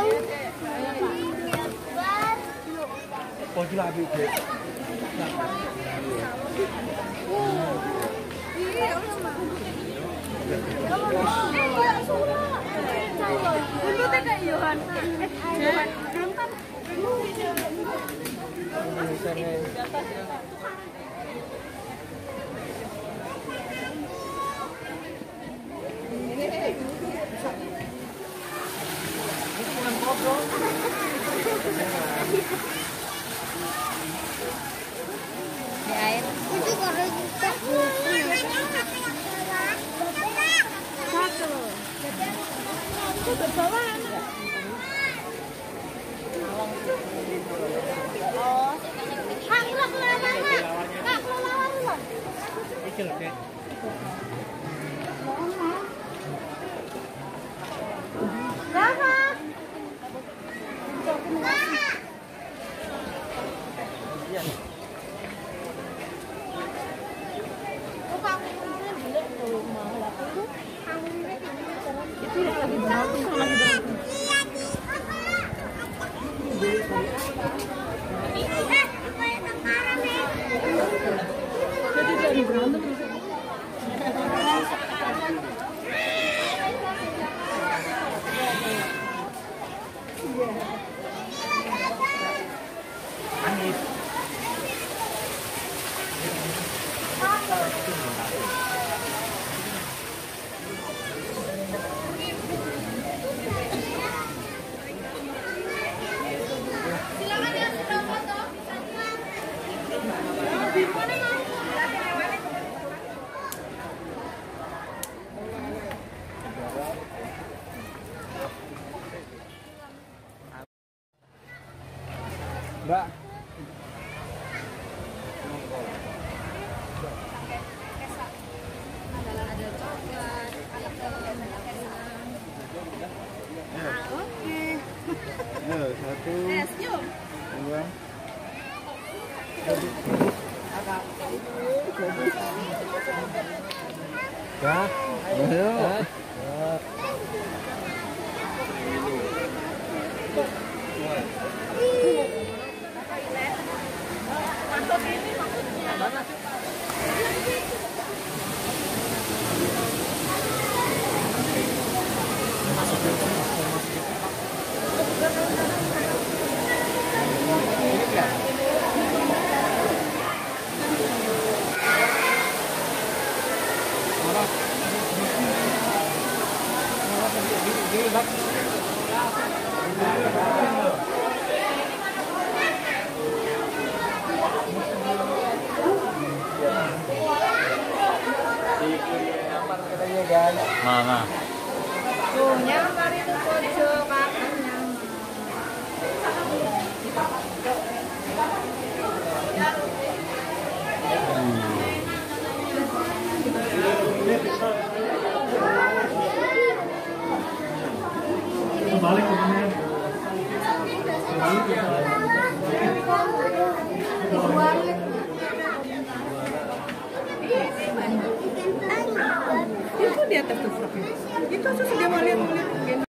Pagi lagi deh. Di air. Itu kalau kita satu. Itu bawah. Oh, Kak, kelelawar, Kak. Kak, kelelawar loh. Iki lho, Dek. Berapa? Mbak. Satu. Dua. Ya. Ayo. Mana? Tuh, nyamar itu pojok kakak Balik ke mana? Balik ke itu di atas tuh. Itu sudah mau lihat.